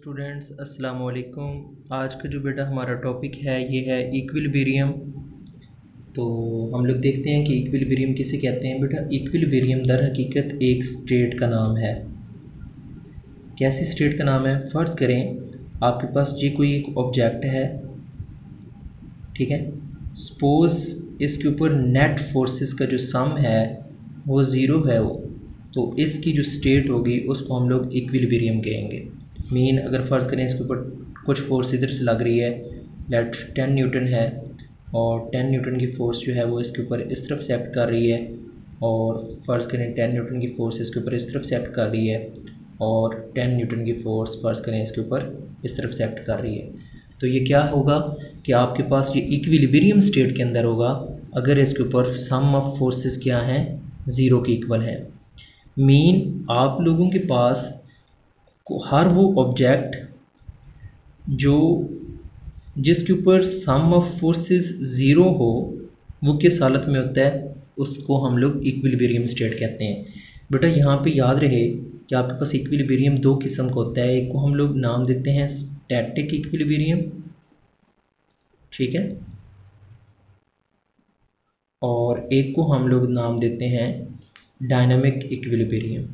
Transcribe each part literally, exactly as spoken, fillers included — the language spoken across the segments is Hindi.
स्टूडेंट्स अस्सलाम वालेकुम। आज का जो बेटा हमारा टॉपिक है ये है इक्विलिब्रियम। तो हम लोग देखते हैं कि इक्विलिब्रियम किसे कहते हैं। बेटा इक्विलिब्रियम दर हकीकत एक स्टेट का नाम है। कैसी स्टेट का नाम है? फ़र्ज़ करें आपके पास ये कोई एक ऑब्जेक्ट है, ठीक है। सपोज़ इसके ऊपर नेट फोर्सेस का जो सम है वो ज़ीरो है, वो तो इसकी जो स्टेट होगी उसको हम लोग इक्विलिब्रियम कहेंगे। मीन अगर फ़र्ज़ करें इसके ऊपर कुछ फोर्स इधर से लग रही है, लेट टेन न्यूटन है, और टेन न्यूटन की फ़ोर्स जो है वो इसके ऊपर इस तरफ से एक्ट कर रही है, और फ़र्ज़ करें टेन न्यूटन की फ़ोर्स इसके ऊपर इस तरफ से एक्ट कर रही है, और टेन न्यूटन की फ़ोर्स फ़र्ज़ करें इसके ऊपर इस तरफ से एक्ट कर रही है। तो ये क्या होगा कि आपके पास ये इक्विलिब्रियम स्टेट के अंदर होगा अगर इसके ऊपर सम ऑफ फोर्सेस क्या हैं, ज़ीरो के इक्वल हैं। मीन आप लोगों के पास को हर वो ऑब्जेक्ट जो जिसके ऊपर सम ऑफ फोर्सेस ज़ीरो हो वो किस हालत में होता है, उसको हम लोग इक्विलिब्रियम स्टेट कहते हैं। बेटा यहाँ पे याद रहे कि आपके पास इक्विलिब्रियम दो किस्म का होता है। एक को हम लोग नाम देते हैं स्टैटिक इक्विलिब्रियम, ठीक है, और एक को हम लोग नाम देते हैं डायनामिक इक्विलिब्रियम।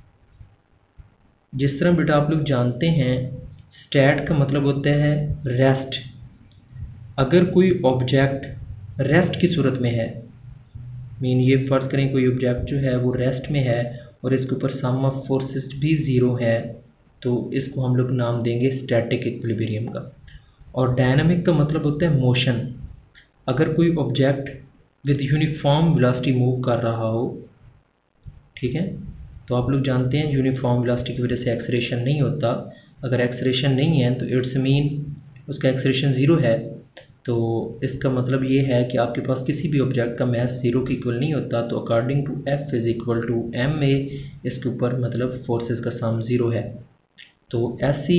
जिस तरह बेटा आप लोग जानते हैं स्टैट का मतलब होता है रेस्ट। अगर कोई ऑब्जेक्ट रेस्ट की सूरत में है, मीन ये फ़र्ज़ करें कोई ऑब्जेक्ट जो है वो रेस्ट में है और इसके ऊपर सम ऑफ फोर्सेस भी ज़ीरो है, तो इसको हम लोग नाम देंगे स्टैटिक इक्विलिब्रियम का। और डायनामिक का मतलब होता है मोशन। अगर कोई object with uniform velocity move कर रहा हो, ठीक है, तो आप लोग जानते हैं यूनिफॉर्म वेलोसिटी की वजह से एक्सलेरेशन नहीं होता। अगर एक्सलेरेशन नहीं है तो इट्स मीन उसका एक्सलेरेशन ज़ीरो है। तो इसका मतलब ये है कि आपके पास किसी भी ऑब्जेक्ट का मास ज़ीरो के इक्वल नहीं होता। तो according to F is equal to M A, इसके ऊपर मतलब फोर्सेस का सम ज़ीरो है। तो ऐसी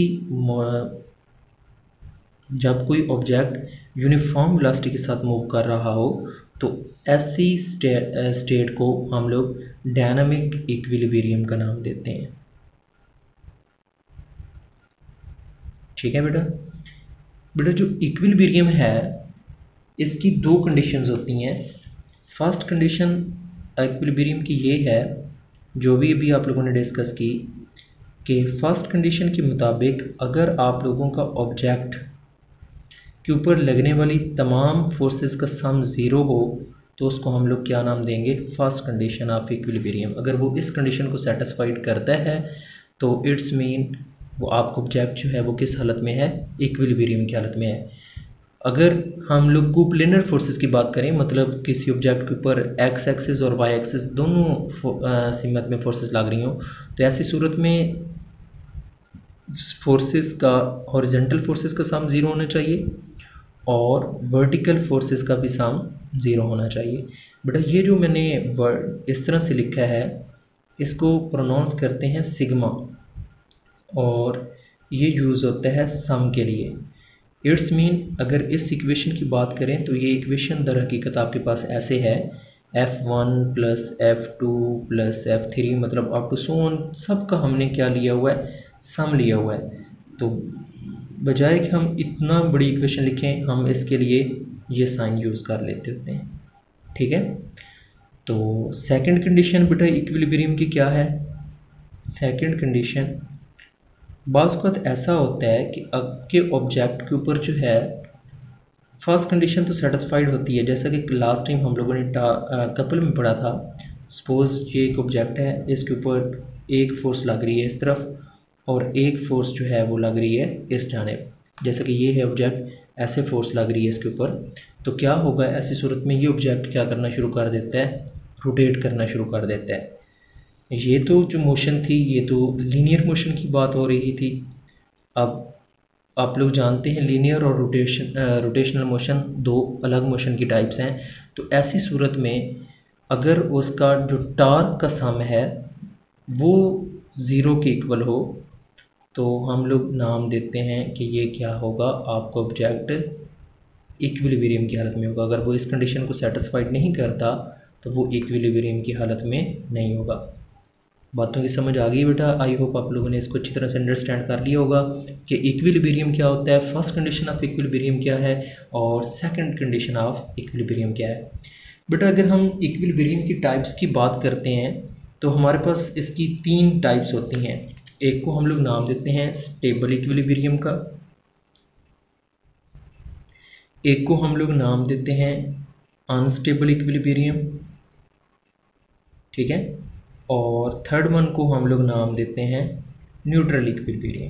जब कोई ऑब्जेक्ट यूनिफॉर्म वेलोसिटी के साथ मूव कर रहा हो तो ऐसी स्टेट स्टेट को हम लोग डायनामिक इक्विलिब्रियम का नाम देते हैं, ठीक है बेटा। बेटा जो इक्विलिब्रियम है इसकी दो कंडीशंस होती हैं। फर्स्ट कंडीशन इक्विलिब्रियम की ये है, जो भी अभी आप लोगों ने डिस्कस की, कि फर्स्ट कंडीशन के मुताबिक अगर आप लोगों का ऑब्जेक्ट के ऊपर लगने वाली तमाम फोर्सेस का सम ज़ीरो हो तो उसको हम लोग क्या नाम देंगे, फर्स्ट कंडीशन ऑफ इक्विलिब्रियम। अगर वो इस कंडीशन को सेटिस्फाइड करता है तो इट्स मीन वो आपका ऑब्जेक्ट जो है वो किस हालत में है, इक्विलिब्रियम की हालत में है। अगर हम लोग कोप्लेनर फोर्सेस की बात करें, मतलब किसी ऑब्जेक्ट के ऊपर एक्स एक्सिस और वाई एक्सिस दोनों सीमत में फोर्सेस लग रही हों, तो ऐसी सूरत में फोर्सेस का हॉरिजॉन्टल फोर्सेस का सम ज़ीरो होना चाहिए और वर्टिकल फोर्सेस का भी सम ज़ीरो होना चाहिए। बेटा ये जो मैंने वर्ड इस तरह से लिखा है इसको प्रोनाउंस करते हैं सिग्मा, और ये यूज़ होता है सम के लिए। इट्स मीन अगर इस इक्वेशन की बात करें तो ये इक्वेशन दर हकीकत आपके पास ऐसे है, F one plus F two plus F three, मतलब अप टू सो ऑन सब का हमने क्या लिया हुआ है, सम लिया हुआ है। तो बजाय कि हम इतना बड़ी इक्वेशन लिखें हम इसके लिए ये साइन यूज़ कर लेते होते हैं, ठीक है। तो सेकंड कंडीशन बेटा इक्विलिब्रियम की क्या है? सेकंड कंडीशन बाज़ वक़्त ऐसा होता है कि आपके ऑब्जेक्ट के ऊपर जो है फर्स्ट कंडीशन तो सेटिस्फाइड होती है, जैसा कि लास्ट टाइम हम लोगों ने कपल में पढ़ा था। सपोज़ ये एक ऑब्जेक्ट है, इसके ऊपर एक फोर्स लग रही है इस तरफ और एक फोर्स जो है वो लग रही है इस जानिब। जैसा कि ये है ऑब्जेक्ट, ऐसे फोर्स लग रही है इसके ऊपर, तो क्या होगा ऐसी सूरत में ये ऑब्जेक्ट क्या करना शुरू कर देता है, रोटेट करना शुरू कर देता है। ये तो जो मोशन थी ये तो लीनियर मोशन की बात हो रही थी। अब आप लोग जानते हैं लीनियर और रोटेशन रोटेशनल मोशन दो अलग मोशन की टाइप्स हैं। तो ऐसी सूरत में अगर उसका जो टॉर्क का सम है वो ज़ीरो के इक्वल हो तो हम लोग नाम देते हैं कि ये क्या होगा, आपका ऑब्जेक्ट इक्विलिब्रियम की हालत में होगा। अगर वो इस कंडीशन को सेटिस्फाइड नहीं करता तो वो इक्विलिब्रियम की हालत में नहीं होगा। बातों की समझ आ गई बेटा। आई होप आप लोगों ने इसको अच्छी तरह से अंडरस्टैंड कर लिया होगा कि इक्विलिब्रियम क्या होता है, फर्स्ट कंडीशन ऑफ इक्विलिब्रियम क्या है और सेकंड कंडीशन ऑफ इक्विलिब्रियम क्या है। बेटा अगर हम इक्विलिब्रियम की टाइप्स की बात करते हैं तो हमारे पास इसकी तीन टाइप्स होती हैं। एक को हम लोग नाम देते हैं स्टेबल इक्विलिब्रियम का, एक को हम लोग नाम देते हैं अनस्टेबल इक्विलिब्रियम, ठीक है, और थर्ड वन को हम लोग नाम देते हैं न्यूट्रल इक्विलिब्रियम,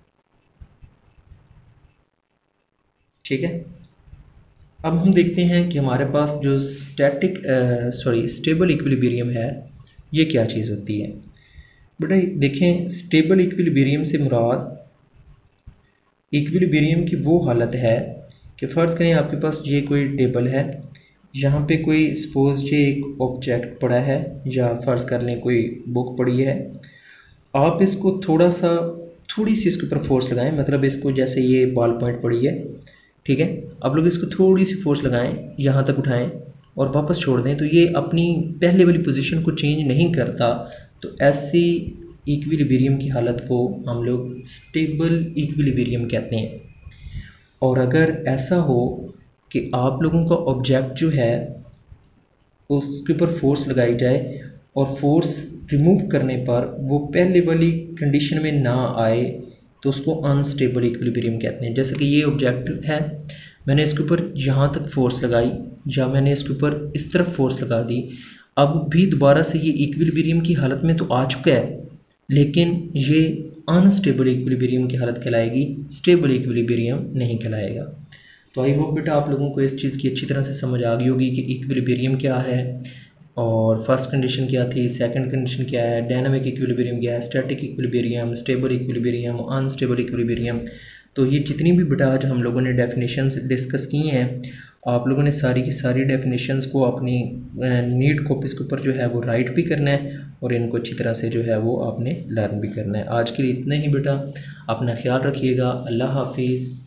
ठीक है। अब हम देखते हैं कि हमारे पास जो स्टैटिक सॉरी स्टेबल इक्विलिब्रियम है ये क्या चीज़ होती है। बेटा देखें, स्टेबल इक्विलिब्रियम से मुराद इक्विलिब्रियम की वो हालत है कि फ़र्ज़ करें आपके पास ये कोई टेबल है, यहाँ पे कोई सपोज ये एक ऑब्जेक्ट पड़ा है या फ़र्ज़ कर लें कोई बुक पड़ी है, आप इसको थोड़ा सा थोड़ी सी इसके ऊपर फोर्स लगाएं, मतलब इसको जैसे ये बॉल पॉइंट पड़ी है, ठीक है, आप लोग इसको थोड़ी सी फोर्स लगाएं, यहाँ तक उठाएं और वापस छोड़ दें तो ये अपनी पहले वाली पोजीशन को चेंज नहीं करता। तो ऐसी इक्विलिब्रियम की हालत को हम लोग स्टेबल इक्विलिब्रियम कहते हैं। और अगर ऐसा हो कि आप लोगों का ऑब्जेक्ट जो है उसके ऊपर फोर्स लगाई जाए और फोर्स रिमूव करने पर वो पहले वाली कंडीशन में ना आए तो उसको अनस्टेबल इक्विलिब्रियम कहते हैं। जैसे कि ये ऑब्जेक्ट है, मैंने इसके ऊपर यहाँ तक फोर्स लगाई या मैंने इसके ऊपर इस तरफ फोर्स लगा दी, अब भी दोबारा से ये इक्विलिब्रियम की हालत में तो आ चुका है लेकिन ये अनस्टेबल इक्विलिब्रियम की हालत कहलाएगी, स्टेबल इक्विलिब्रियम नहीं कहलाएगा। तो आई होप बेटा आप लोगों को इस चीज़ की अच्छी तरह से समझ आ गई होगी कि इक्विलिब्रियम क्या है और फर्स्ट कंडीशन क्या थी, सेकंड कंडीशन क्या है, डायनामिक इक्विलिब्रियम क्या है, static equilibrium, stable equilibrium, unstable equilibrium. तो ये जितनी भी बेटा आज हम लोगों ने डेफिनेशंस डिस्कस की हैं, आप लोगों ने सारी की सारी डेफिनेशंस को अपनी नीट कॉपीज़ के ऊपर जो है वो राइट भी करना है और इनको अच्छी तरह से जो है वो आपने लर्न भी करना है। आज के लिए इतना ही बेटा, अपना ख्याल रखिएगा। अल्लाह हाफिज़।